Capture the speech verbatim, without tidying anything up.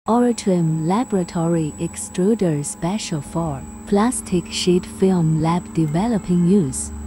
Oratrim Laboratory Extruder Special for Plastic Sheet Film Lab Developing Use.